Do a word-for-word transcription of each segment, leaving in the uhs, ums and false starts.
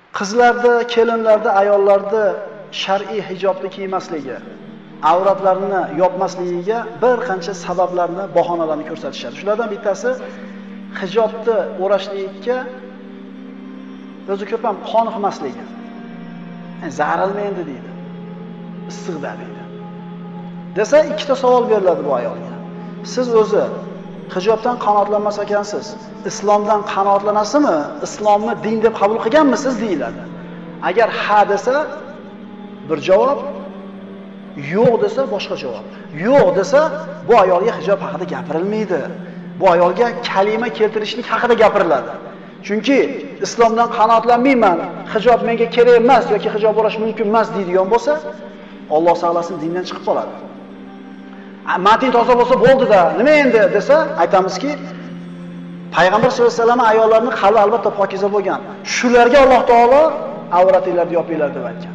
Qizlarda, kelinlarda, ayollarda shar'iy hijobni kiymasligi, avratlarini yopmasligiga bir qancha sabablarni, bahonalarni ko'rsatishadi. Shulardan bittasi hijobni o'rashlikka o'zi ko'p ham qoniqmasligi. Yani zarilmaydi deydi. Issiqda deydi. Desa ikkita savol beriladi bu ayolga. Siz o'zi hijobdan qanoatlanmas ekansiz. Islomdan qanoatlanasizmi? Islomni din deb qabul qilganmisiz deyiladi. Agar ha desa bir javob, yo'q desa boshqa javob. Yo'q desa bu ayolga hijob haqida gapirilmaydi. Bu ayolga kalima keltirishlik haqida gapiriladi. Chunki islomdan qanoatlanmayman, hijob menga kerak emas yoki hijob bo'lish mumkin emas deydigan bo'lsa, Alloh saqlasin dindan chiqib qoladi. Matin toza bo'lsa bo'ldi-da, nima endi desa, aytamizki, Payg'ambar sollallohu alayhi vasallam ayollarning qalbi albatta pokiza bo'lgan. Shularga Alloh taolo avratinglarni yopinglar deb aytgan.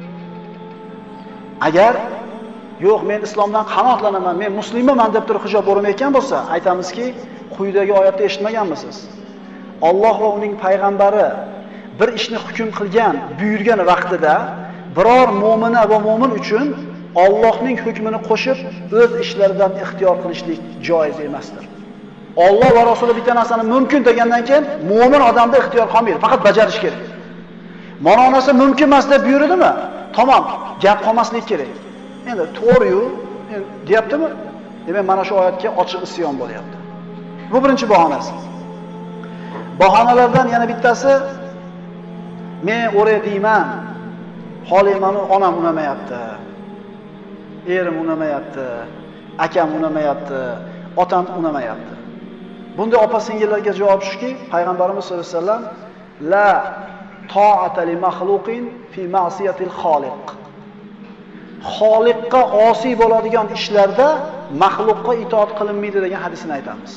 Agar yo'q, men islomdan qanoatlanaman, men muslimaman deb turib hijob o'rmayotgan bo'lsa, aytamizki, quyidagi oyatda eshitmaganmisiz? Alloh va uning payg'ambari bir ishni hukm qilgan, buyurgan vaqtida biror mu'mina va mu'min uchun Allohning hukmini qo'shib o'z ishlaridan ixtiyor qilishlik joiz emasdir. Alloh va Rasuli bitta narsani mumkin degandan keyin mu'min odamda ixtiyor qolmaydi, faqat bajarish kerak. Ma'nosi mumkin emas deb buyurdimi? Tamom, gap qolmaslik kerak. Endi to'g'ri-yu, deyaptimi? Demak, mana shu oyatga ochiq isyon bo'lyapti. Bu birinchi bahonasi. Bahonalardan yana bittasi, men o'ray deyman, holimani onam unamayapti, erim unamayapti, akam unamayapti, otam unamayapti. Bunday opa-singillarga javob shuki, Payg'ambarimiz sollallohu alayhi vasallam la ta'ata li makhluqin fi ma'siyatil xoliq. Xoliqqa osiy bo'ladigan ishlarda maxluqqa itoat qilinmaydi degan hadisni aytamiz.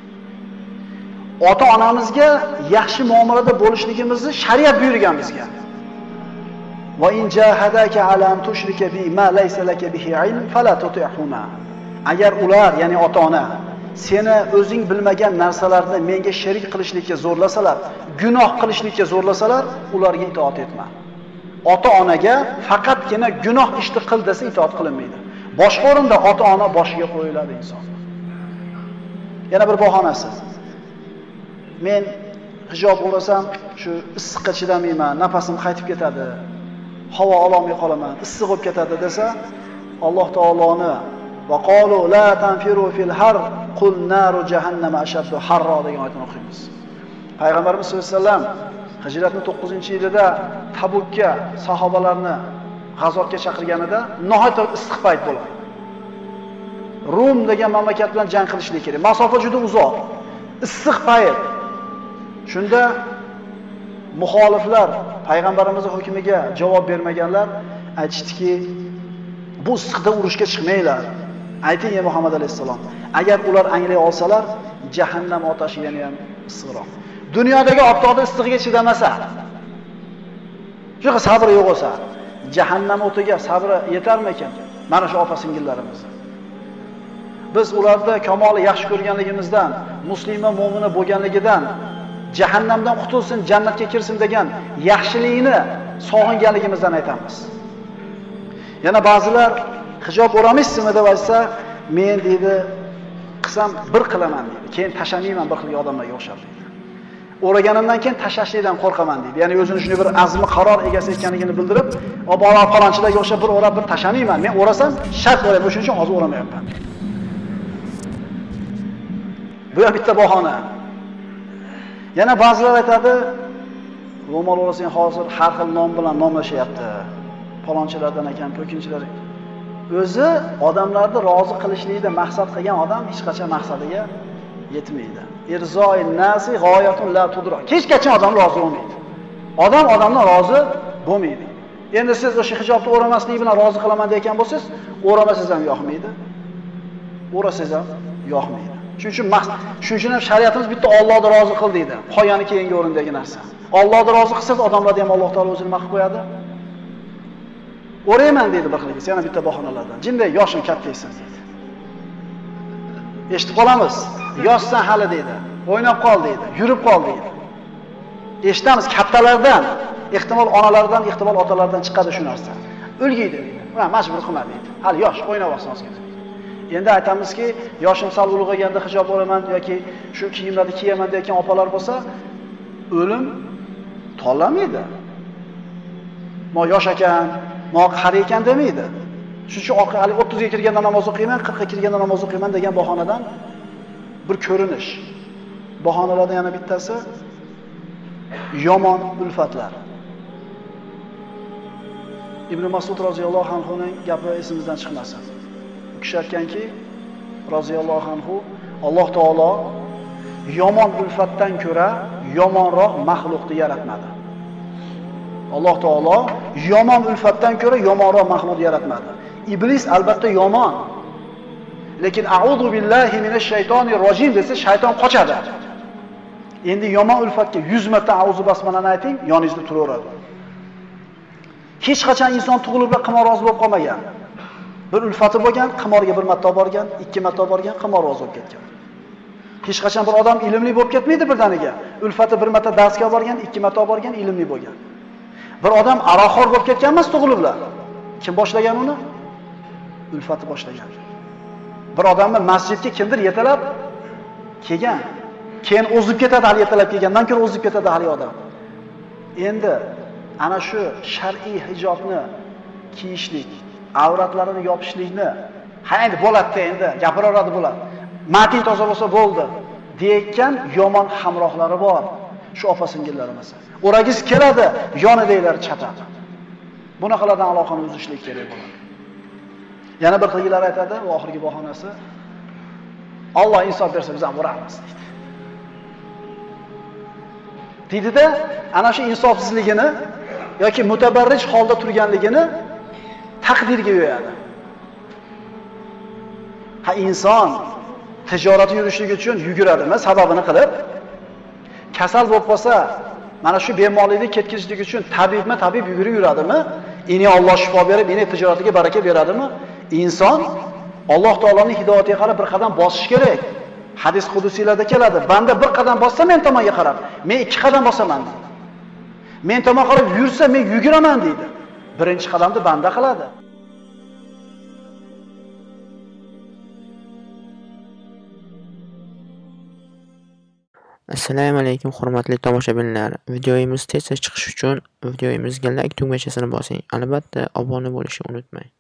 Ota-onamizga yaxshi muomalada bo'lishligimizni shariat buyurgan bizga. Va in jahadaka ala an tushrika bi ma laysa laka bihi ilm fala tuti'huma. Agar ular, ya'ni ota-ona, seni o'zing bilmagan narsalarni menga sherik qilishlikka zo'rlasalar, gunoh qilishlikka zo'rlasalar, ularga itoat etma. Ota-onaga faqatgina gunoh ishni qil desa itoat qilinmaydi. Boshqa o'rinda ota-ona boshiga qo'yiladi inson. Yana bir bahonasi. Men hijob o'rasam, shu issiqqa chidamayman, nafasim qaytib ketadi, havo ololmay qolaman, issiq bo'lib ketadi desa, Alloh taoloni va qalu la tanfiru fil har qul naru jahannam ashaddu harro degan oyatni o'qiymiz. Payg'ambarimiz sollallohu alayhi vasallam Hijratning to'qqizinchi yilida Tabukka sahobalarni g'azotga chaqirganida nihoyat issiq payt bo'ladi. Rum degan mamlakat bilan jang qilishlik kerak. Masofa juda uzoq. Issiq payt. Shunda muxoliflar payg'ambarimizning hukmiga javob bermaganlar aytishdiki, bu issiqda urushga chiqmanglar. Ayting ey Muhammad alayhisalom, agar ular anglay olsalar, jahannam otashi yana ham issiqroq. Dunyodagi optoqda issig'iga chidamasa, shunaqa sabri yo'q bo'lsa, jahannam o'tiga sabri yetarmi ekan? Mana shu opa-singillarimiz. Biz ularda kamoli yaxshi ko'rganligimizdan, musulmon mu'mina bo'lganligidan, jahannamdan qutulsin, jannatga kirsin degan yaxshilikni sog'inganligimizdan aytamiz. Yana ba'zilar hijob o'ramaysizmi deb aytsa, men deydi, qilsam bir qilaman deydi. Keyin tashamayman bir xilga odamlarga o'xshab deydi. O'raganimdan keyin tashashlikdan qo'rqaman deydi. Ya'ni o'zini shunday bir azmi qaror egasi ekanligini bildirib, "Obora falonchilarga o'xshab bir o'rab bir tashamayman. Men o'rasam shart o'rayman, o'shuning uchun hozir o'ramayapman." Bu ham bitta bahona. Yana ba'zilar aytadi, ro'mol o'rasang hozir har xil nom bilan nomlashyapti. Falonchilardan ekan, to'kinchilar. O'zi odamlarni rozi qilishlikda maqsad qilgan odam hech qachon maqsadiga yetmaydi. Irzoin nasi g'oyatun la tudra. Hech qachon odam rozi bo'lmaydi. Odam odamdan rozi bo'lmaydi. Endi siz o'sha hijobni o'ramaslik bilan rozi qilaman degan bo'lsangiz, o'ramasangiz ham yoqmaydi. O'rasangiz ham yoqmaydi. Shuning uchun shuning uchun ham shariatimiz bitta Allohni rozi qil deydi. Qo'yani keyingi o'rindagi narsa. Allohni rozi qilsangiz, odamlarni ham Alloh taolo o'zini maqib qo'yadi. O'rayman deydi bir xilga, yana bitta bahonalardan. Jinday yoshing kattaysan deydi. Eshitib qolamiz. Yoshsan hali deydi. O'ynab qol deydi, yurib qol deydi. Eshitamiz kattalardan. ehtimol onalardan, ehtimol otalardan chiqadi shu narsa. O'lgiydi deydi. Mana majbur qilma deydi. Hali yosh, o'ynab olsin ozgina. Endi aytamizki, yoshim sal ulg'ayganda hijob olaman yoki shu kiyimlarni kiyaman deyotgan opalar bo'lsa, o'lim tanlamaydi. Mo yosh ekan, mo qari ekan demaydi. Shuning uchun hali o'ttizga kirganda namoz o'qiyman, qirqqa kirganda namoz o'qiyman degan bahonadan bir ko'rinish. Bahonalardan yana bittasi yomon ulfatlar. Ibn Mas'ud roziyallohu anhu ning gapi esimizdan chiqmasin. U kishi aytganki, roziyallohu anhu, Alloh taolo yomon ulfatdan ko'ra yomonroq maxluqni yaratmadi. Alloh taolo yomon ulfatdan ko'ra yomonroq maxluq yaratmadi. Iblis albatta yomon. Lekin a'udhu billahi minash shaytonir rojim desa shayton qochadi. Endi yomon ulfatga yuz marta a'udhu basmalani ayting, yoningizda turaveradi. Hech qachon inson tug'ilib qimorvoz bo'lib qolmagan. Bir ulfati bo'lgan, qimorga bir marta borgan, ikki marta borgan, qimorvoz bo'lib ketgan. Hech qachon bir odam ilmli bo'lib ketmaydi birdaniga. Ulfati bir marta darsga borgan, ikki marta borgan, ilmli bo'lgan. Bir odam aroqxo'r bo'lib ketgan emas tug'iliblar. Kim boshlagan uni? Ulfati boshlagan. Bir odamni masjidga kimdir yetalab kelgan. Keyin o'zib ketadi, hali yetalab kelgandan ko'ra o'zib ketadi hali odam. Endi ana shu shar'iy hijobni kiyishlik, avratlarini yopishlikni, ha endi bo'ladi endi, gapiraveradi bo'ladi. Mating toza bo'lsa bo'ldi, deyotgan yomon hamrohlari bor. Shu opa-singillarimiz. O'ragiz keladi, yonidagilari chapadi. Bunaqalardan aloqani uzishlik kerak bo'ladi. Yana bir qilgilar aytadi, va oxirgi bahonasi Alloh insof bersa biz ham uramiz deydi. Deydida, ana shu insofsizligini yoki mutabarrij holda turganligini taqdirga yo'yadi. Ha inson tijorat yurishligi uchun yuguradimi, sababini qilib? Kasal bo'lib qolsa, mana shu bemorlikni ketkizishlik uchun tabibmi, tabib yugurib yuradimi? Ini Alloh shifo berib, ini tijoratiga baraka beradimi? Inson Alloh taoloning hidoyatiga qarab bir qadam bosish kerak. Hadis qudusiylarda keladi. Banda bir qadam bossa men tomonga qarab, men ikki qadam bosaman deydi. Men tomon qarab yursa men yuguraman deydi. Birinchi qadamni banda qiladi. Assalomu alaykum hurmatli tomoshabinlar. Videomiz tezda chiqish uchun videomizga like tugmachasini bosing. Albatta obuna bo'lishni unutmang.